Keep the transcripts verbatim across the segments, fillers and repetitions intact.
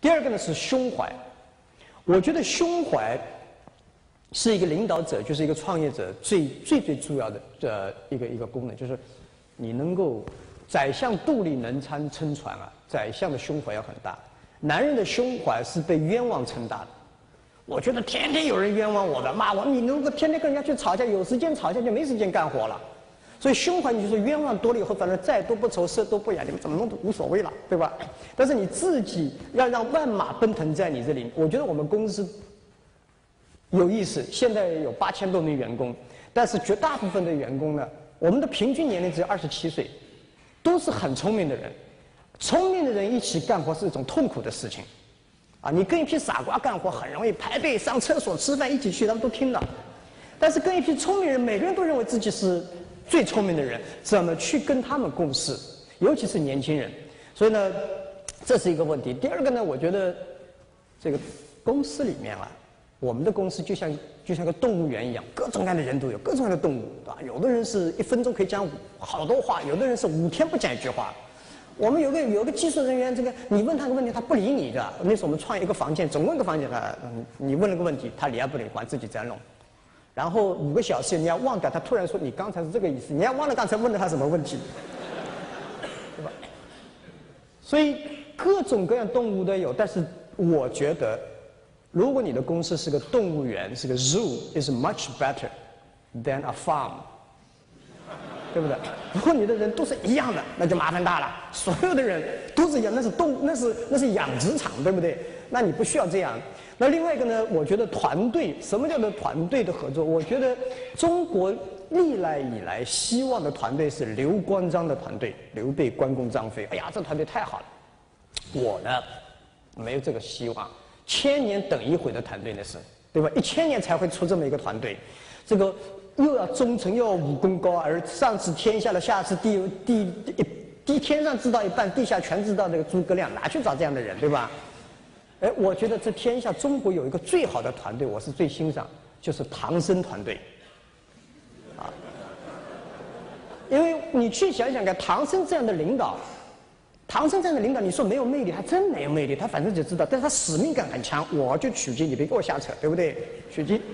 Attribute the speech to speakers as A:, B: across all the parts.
A: 第二个呢是胸怀，我觉得胸怀是一个领导者，就是一个创业者最最最重要的呃一个一个功能，就是你能够宰相肚里能撑撑船啊，宰相的胸怀要很大。男人的胸怀是被冤枉撑大的。我觉得天天有人冤枉我的，骂我，你能够天天跟人家去吵架，有时间吵架就没时间干活了。所以胸怀，你就说冤枉多了以后，反正债多不愁，色多不雅，你们怎么弄都无所谓了，对吧？但是你自己要让万马奔腾在你这里。我觉得我们公司有意思，现在有八千多名员工，但是绝大部分的员工呢，我们的平均年龄只有二十七岁，都是很聪明的人。聪明的人一起干活是一种痛苦的事情，啊，你跟一批傻瓜干活很容易排队、上厕所、吃饭一起去，他们都听了。但是跟一批聪明人，每个人都认为自己是最聪明的人，怎么去跟他们共事？尤其是年轻人。所以呢，这是一个问题。第二个呢，我觉得这个公司里面啊，我们的公司就像就像个动物园一样，各种各样的人都有，各种各样的动物，对吧？有的人是一分钟可以讲好多话，有的人是五天不讲一句话。我们有个有个技术人员，这个你问他个问题，他不理你的。那时候我们创一个房间，总共一个房间，他嗯，你问了个问题，他理也不理，管自己在弄。然后五个小时你要忘掉，他突然说你刚才是这个意思，你要忘了刚才问了他什么问题，对吧？所以各种各样动物都有，但是我觉得，如果你的公司是个动物园，是个 zoo，is much better than a farm。对不对？如果你的人都是一样的，那就麻烦大了。所有的人都是一样，那是动，那是那是养殖场，对不对？那你不需要这样。那另外一个呢？我觉得团队，什么叫做团队的合作？我觉得中国历来以来希望的团队是刘关张的团队，刘备、关公、张飞。哎呀，这团队太好了。我呢，没有这个希望。千年等一回的团队那是，对吧？一千年才会出这么一个团队，这个。又要忠诚，又要武功高，而上知天下的，下知地地地地天上知道一半，地下全知道这个诸葛亮，哪去找这样的人，对吧？哎，我觉得这天下中国有一个最好的团队，我是最欣赏，就是唐僧团队，啊，因为你去想想看，唐僧这样的领导，唐僧这样的领导，你说没有魅力，还真没有魅力，他反正就知道，但是他使命感很强，我就取经，你别给我瞎扯，对不对？取经。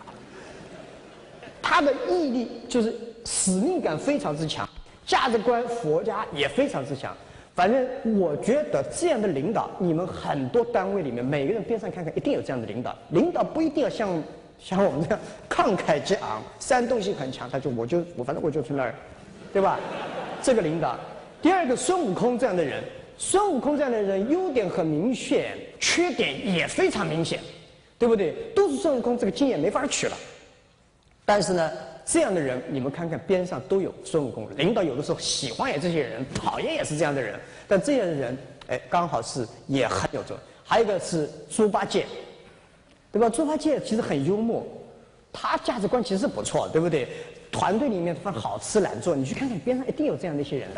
A: 他的毅力就是使命感非常之强，价值观佛家也非常之强。反正我觉得这样的领导，你们很多单位里面每个人边上看看，一定有这样的领导。领导不一定要像像我们这样慷慨激昂、煽动性很强，他就我就我反正我就去那儿，对吧？这个领导。第二个孙悟空这样的人，孙悟空这样的人优点很明显，缺点也非常明显，对不对？都是孙悟空这个经验没法取了。但是呢，这样的人你们看看边上都有孙悟空，领导有的时候喜欢也这些人，讨厌也是这样的人，但这样的人，哎，刚好是也很有作用。还有一个是猪八戒，对吧？猪八戒其实很幽默，他价值观其实不错，对不对？团队里面他好吃懒做，你去看看边上一定有这样的一些人的。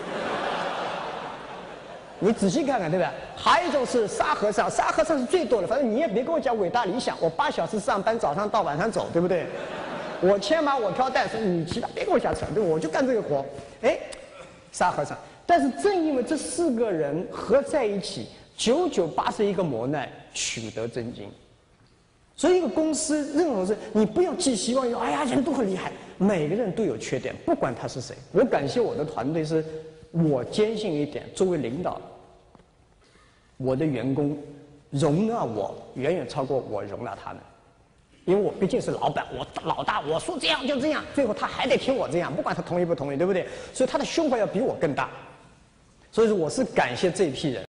A: 你仔细看看，对吧？还有一种是沙和尚，沙和尚是最多的，反正你也别跟我讲伟大理想，我八小时上班，早上到晚上走，对不对？我牵马，我挑担，说你其他别跟我瞎扯，对，我就干这个活。哎，沙和尚。但是正因为这四个人合在一起，九九八十一个磨难，取得真经。所以一个公司任何事，你不要寄希望于哎呀人都很厉害，每个人都有缺点，不管他是谁。我感谢我的团队，是我坚信一点，作为领导，我的员工容纳我远远超过我容纳他们。因为我毕竟是老板，我老大，我说这样就这样，最后他还得听我这样，不管他同意不同意，对不对？所以他的胸怀要比我更大。所以说，我是感谢这一批人。